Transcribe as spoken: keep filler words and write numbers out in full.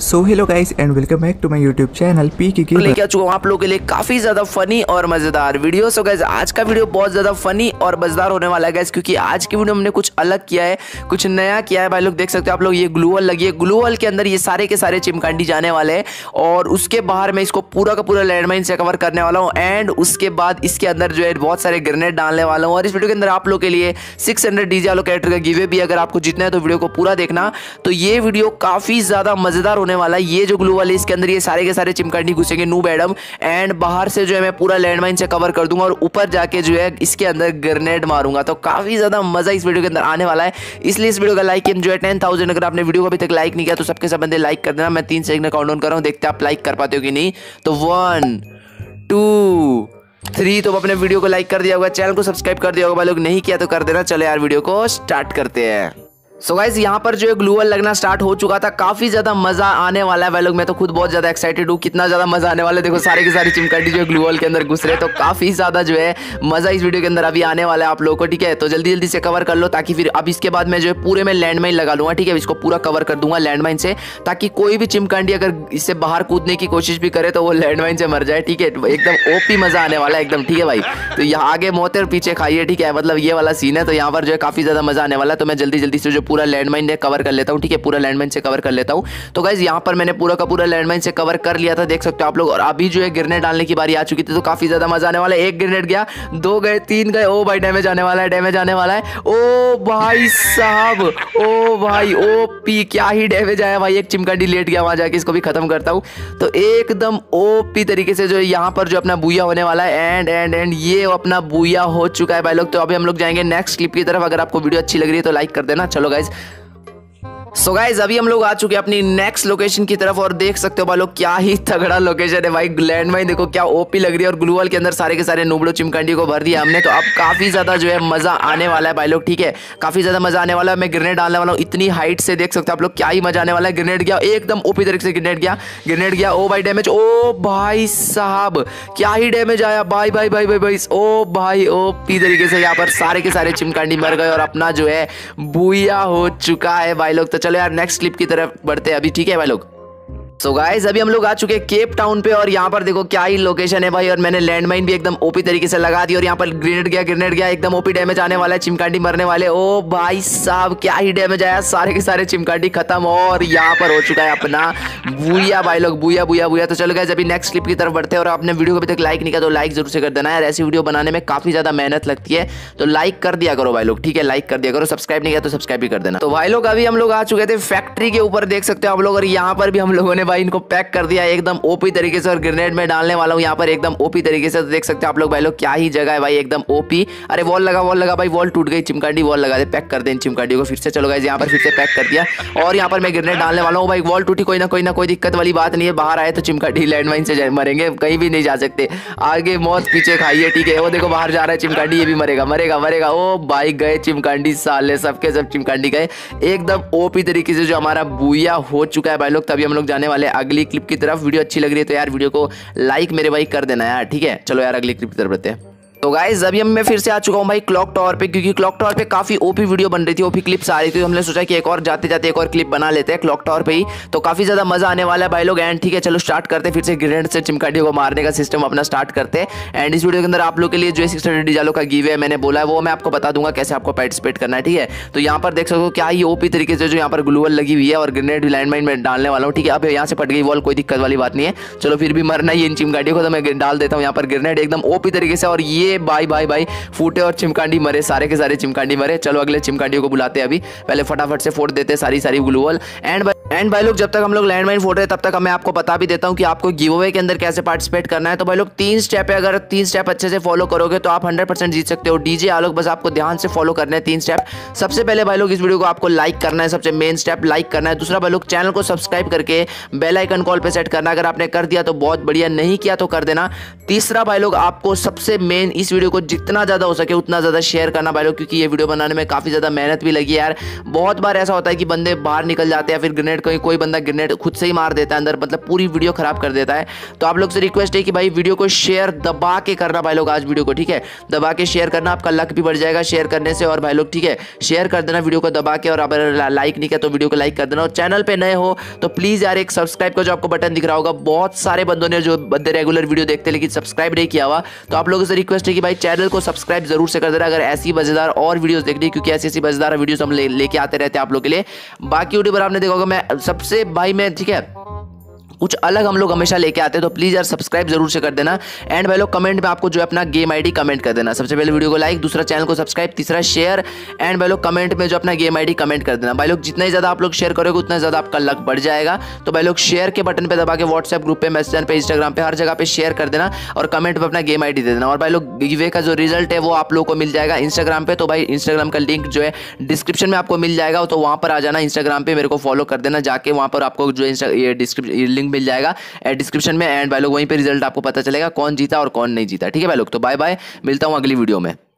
So hello guys and welcome back to my YouTube channel P K gamer. लेके आ चुका हूँ आप लोगों के लिए काफी ज्यादा फनी और मजेदार वीडियो। सो गाइस आज का वीडियो बहुत ज्यादा फनी और मजेदार होने वाला है गाइस, क्योंकि आज की वीडियो हमने कुछ अलग किया है, कुछ नया किया है भाई लोग। देख सकते हो आप लोग, ये ग्लूवल लगी है। ग्लूवल के अंदर ये सारे के सारे चिमकांडी जाने वाले हैं और उसके बाहर मैं इसको पूरा का पूरा लैंडमाइन से कवर करने वाला हूँ। एंड उसके बाद इसके अंदर जो है बहुत सारे ग्रेनेड डालने वाला हूँ। और इस वीडियो के अंदर आप लोग के लिए सिक्स हंड्रेड डीजे वालों कैरेक्टर का गिवे भी, अगर आपको जीतना है तो वीडियो को पूरा देखना। तो ये वीडियो काफी ज्यादा मजेदार होने वाला है। ये जो ग्लूवल है इसके अंदर ये सारे के सारे चिमकांडी घुसेंगे नूब एडम, एंड बाहर से जो है मैं पूरा लैंडमाइन से कवर कर दूंगा और ऊपर जाके जो है इसके अंदर ग्रेनेड मारूंगा। तो काफी ज्यादा मजा इस वीडियो के अंदर आने वाला है, इसलिए इस वीडियो का लाइक जो है टेन थाउजेंड। अगर आपने वीडियो को अभी तक लाइक नहीं किया तो सबके सब बंदे लाइक कर देना। मैं तीन सेकंड काउंट डाउन कर रहा हूँ, देखते हैं आप लाइक कर पाते हो कि नहीं। तो वन टू थ्री, तो अपने वीडियो को लाइक कर दिया होगा, चैनल को सब्सक्राइब कर दिया होगा भाई लोग, नहीं किया तो कर देना। चलो यार वीडियो को स्टार्ट करते हैं। सो गाइस यहाँ पर जो है ग्लूवल लगना स्टार्ट हो चुका था, काफी ज्यादा मजा आने वाला है भाई लोग। मैं तो खुद बहुत ज्यादा एक्साइटेड हूँ, कितना ज्यादा मजा आने वाला है। देखो सारे के सारे चिमकांडी जो है ग्लूवल के अंदर घुस रहे, तो काफी ज्यादा जो है मजा इस वीडियो के अंदर अभी आने वाला है आप लोगों को। ठीक है, तो जल्दी जल्दी से कवर कर लो, ताकि फिर अब इसके बाद मैं जो है पूरे में लैंडमाइन लगा लूंगा। ठीक है, इसको पूरा कवर कर दूंगा लैंडमाइन से, ताकि कोई भी चिमकांडी अगर इससे बाहर कूदने की कोशिश भी करे तो वो लैंडमाइन से मर जाए। ठीक है, एकदम ओपी मजा आने वाला है एकदम। ठीक है भाई, तो यहाँ आगे मौत और पीछे खाइए। ठीक है, मतलब ये वाला सीन है। तो यहाँ पर जो है काफी ज्यादा मजा आने वाला है। तो मैं जल्दी जल्दी से जो पूरा लैंडमाइन कवर कर लेता हूं। ठीक है, पूरा लैंडमाइन से कवर कर लेता हूं। तो गाइस यहां पर मैंने पूरा का पूरा लैंडमाइन से कवर कर लिया था, देख सकते हो आप लोग। और अभी जो है ग्रेनेड डालने की बारी आ चुकी थी, तो काफी ज्यादा मजा आने वाला है। एक ग्रेनेड गया, दो गए, तीन गए। ओ भाई डैमेज आने वाला है, डैमेज आने वाला है। ओ भाई साहब, ओ भाई ओ पी, क्या ही डैमेज आया भाई। एक चिमकांडी लेट गया, वहां जाके इसको भी खत्म करता हूं। तो एकदम ओपी तरीके से जो है यहाँ पर जो अपना बूया होने वाला है। एंड एंड एंड ये अपना बूया हो चुका है भाई लोग। तो अभी हम लोग जाएंगे नेक्स्ट क्लिप की तरफ। अगर आपको वीडियो अच्छी लग रही है तो लाइक कर देना। चलो गाइज, सो गाइज अभी हम लोग आ चुके हैं अपनी नेक्स्ट लोकेशन की तरफ, और देख सकते हो भाई लोग क्या ही तगड़ा लोकेशन है भाई। लैंडमाइन देखो क्या ओपी लग रही है, और ग्लूवल के अंदर सारे के सारे नूबड़ो चिमकांडी को भर दिया हमने। तो अब काफी ज्यादा जो है मजा आने वाला है भाई लोग। ठीक है, काफी ज्यादा मजा आने वाला है। मैं ग्रेनेड डालने वाला हूँ इतनी हाइट से, देख सकते हो आप लोग क्या ही मजा आने वाला है। ग्रेनेड गया एकदम ओपी तरीके से, ग्रेनेड गया, ग्रेनेड गया। ओ भाई डैमेज, ओ भाई साहब क्या ही डैमेज आया भाई भाई भाई भाई भाई। ओ भाई ओपी तरीके से यहाँ पर सारे के सारे चिमकांडी मर गए और अपना जो है बूया हो चुका है भाई लोग। तो चलो यार नेक्स्ट क्लिप की तरफ बढ़ते हैं अभी। ठीक है भाई लोग, सो गाइस अभी हम लोग आ चुके हैं केप टाउन पे, और यहाँ पर देखो क्या ही लोकेशन है भाई। और मैंने लैंडमाइन भी एकदम ओपी तरीके से लगा दी, और यहाँ पर ग्रेनेड गया, ग्रेनेड गया, एकदम ओपी डैमेज आने वाला है, चिमकांडी मरने वाले। ओ भाई साहब क्या ही डैमेज आया, सारे के सारे चिमकांडी खत्म, और यहाँ पर हो चुका है अपना बूया भाई लोग, बूया बूया बूया। तो चलो गाइस अभी नेक्स्ट क्लिप की तरफ बढ़ते हैं। और आपने वीडियो को अभी तक लाइक नहीं किया तो लाइक जरूर से कर देना यार, ऐसी वीडियो बनाने में काफी ज्यादा मेहनत लगती है, तो लाइक कर दिया करो भाई लोग। ठीक है, लाइक कर दिया करो, सब्सक्राइब नहीं किया तो सब्सक्राइब भी कर देना। तो भाई लोग अभी हम लोग आ चुके थे फैक्ट्री के ऊपर, देख सकते हो आप लोग, और यहाँ पर भी हम लोगों ने भाई इनको पैक कर दिया एकदम ओपी तरीके से। और ग्रेनेड में डालने वाला हूं यहाँ पर एकदम ओपी तरीके से। तो देख सकते हो आप लोग भाई लोग क्या ही जगह है भाई, एकदम ओपी। अरे वॉल लगा, वॉल लगा भाई, वॉल टूट गई, चिमकांडी वॉल लगा दे, पैक कर दे इन चिमकांडी को फिर से। चलो गाइस यहाँ पर फिर से पैक कर दिया, और यहाँ पर मैं ग्रेनेड डालने वाला हूँ भाई। वॉल टूटी, कोई ना कोई ना कोई दिक्कत वाली बात नहीं है, बाहर आए तो चिमकांडी लैंडमाइन से मरेंगे, कहीं भी नहीं जा सकते, आगे मौत पीछे खाइए। ठीक है, वो देखो बाहर जा रहा है चिमकांडी, ये भी मरेगा मरेगा मरेगा। ओ भाई गए चिमकांडी, साले सबके सब चिमकांडी गए एकदम ओपी तरीके से, जो हमारा बूया हो चुका है भाई लोग। तभी हम लोग जाने वाले अगली क्लिप की तरफ। वीडियो अच्छी लग रही है तो यार वीडियो को लाइक मेरे भाई कर देना यार। ठीक है, चलो यार अगली क्लिप की तरफ बढ़ते हैं। तो गाइस अभी मैं फिर से आ चुका हूँ भाई क्लॉक टावर पे, क्योंकि क्लॉक टावर पे काफी ओपी वीडियो बन रही थी, ओपी क्लिप्स आ रही थी। तो हमने सोचा कि एक और जाते जाते एक और क्लिप बना लेते हैं क्लॉक टावर पे ही, तो काफी ज्यादा मजा आने वाला है भाई लोग। एंड ठीक है चलो स्टार्ट करते हैं, फिर से ग्रेनेड से चिमकांडी को मारने का सिस्टम अपना स्टार्ट करते हैं। एंड इस वीडियो के अंदर आप लोग के लिए जो सिक्स हंड्रेड डीजालो का गिव है मैंने बोला है, वो मैं आपको बता दूंगा कैसे आपको पार्टिसिपेट करना है। ठीक है, तो यहाँ पर देख सकते हो क्या ही ओपी तरीके से जो यहाँ पर ग्लूवल लगी हुई है, और ग्रेनेड लैंडमाइन में डालने वाला हूँ। ठीक है, अब यहाँ से फट गई वॉल, कोई दिक्कत वाली बात नहीं है, चलो फिर भी मरना ही इन चिमकांडियों को। तो मैं डाल देता हूँ यहाँ पर ग्रेनेड एकदम ओपी तरीके से, और ये बाई बाई बाई फूटे और चिमकांडी मरे, सारे के सारे चिमकांडी मरे। चलो अगले चिमकांडियों को बुलाते हैं, अभी पहले फटाफट से फोड़ देते हैं सारी सारी ग्लूवल। एंड एंड भाई लोग जब तक हम लोग लैंडमाइन फोड़ रहे हैं तब तक मैं आपको बता भी देता हूं कि आपको गिव अवे के अंदर कैसे पार्टिसिपेट करना है। तो भाई लोग तीन स्टेप है, अगर तीन स्टेप अच्छे से फॉलो करोगे तो आप हंड्रेड परसेंट जीत सकते हो। डीजे आलोक, बस आपको ध्यान से फॉलो करने हैं तीन स्टेप। सबसे पहले भाई लोग इस वीडियो को आपको लाइक करना है, सबसे मेन स्टेप लाइक करना है। दूसरा भाई लोग चैनल को सब्सक्राइब करके बेल आइकन कॉल पे सेट करना, अगर आपने कर दिया तो बहुत बढ़िया, नहीं किया तो कर देना। तीसरा भाई लोग आपको सबसे मेन इस वीडियो को जितना ज्यादा हो सके उतना ज्यादा शेयर करना भाई लोग, क्योंकि ये वीडियो बनाने में काफी ज्यादा मेहनत भी लगी है यार। बहुत बार ऐसा होता है कि बंदे बाहर निकल जाते हैं, फिर ग्रेनेड ग्रेनेड, कोई कोई बंदा ग्रेनेड खुद से ही मार देता है अंदर, मतलब पूरी वीडियो खराब कर देता है। तो आप लोग से रिक्वेस्ट है कि भाई वीडियो को शेयर दबा के करना भाई लोग, आज वीडियो को ठीक है दबा के शेयर करना, आपका लक भी बढ़ जाएगा शेयर करने से। और भाई लोग ठीक है शेयर कर देना वीडियो को दबा के, और अगर लाइक नहीं किया तो वीडियो को लाइक कर देना। और चैनल पे नए हो तो प्लीज यार एक सब्सक्राइब का जो आपको बटन दिख रहा होगा, बहुत सारे बंदों ने जो बंदे रेगुलर वीडियो देखते हैं लेकिन सब्सक्राइब नहीं किया हुआ, तो आप लोगों से रिक्वेस्ट है कि भाई चैनल को सब्सक्राइब जरूर से कर देना अगर ऐसी मजेदार और वीडियोस देखनी, क्योंकि ऐसी ऐसी मजेदार वीडियोस हम लेके आते रहते हैं आप लोग के लिए। बाकी यूट्यूबर आपने देखा होगा मैं सबसे भाई मैं ठीक है कुछ अलग हम लोग हमेशा लेके आते हैं, तो प्लीज यार सब्सक्राइब जरूर से कर देना। एंड भाई लोग कमेंट में आपको जो है अपना गेम आईडी कमेंट कर देना, सबसे पहले वीडियो को लाइक, दूसरा चैनल को सब्सक्राइब, तीसरा शेयर। एंड भाई लोग कमेंट में जो अपना गेम आईडी कमेंट कर देना। भाई लोग जितना ही ज्यादा आप लोग शेयर करोगे उतना ज्यादा आपका लक बढ़ जाएगा। तो भाई लोग शेयर के बटन पे दबा के व्हाट्सएप ग्रुप पे, मैसेंजर पे, इंस्टाग्राम पे, हर जगह पे शेयर कर देना और कमेंट में अपना गेम आईडी दे देना। और भाई लोग गिवे का जो रिजल्ट है वो आप लोग को मिल जाएगा इंस्टाग्राम पे, तो भाई इंस्टाग्राम का लिंक जो है डिस्क्रिप्शन में आपको मिल जाएगा, तो वहां पर आ जाना इंस्टाग्राम पे, मेरे को फॉलो कर देना जाके, वहां पर आपको जो डिस्क्रिप्शन लिंक मिल जाएगा डिस्क्रिप्शन में। एंड भाई लोग वहीं पे रिजल्ट आपको पता चलेगा कौन जीता और कौन नहीं जीता, ठीक है भाई लोग। तो बाय बाय, मिलता हूं अगली वीडियो में।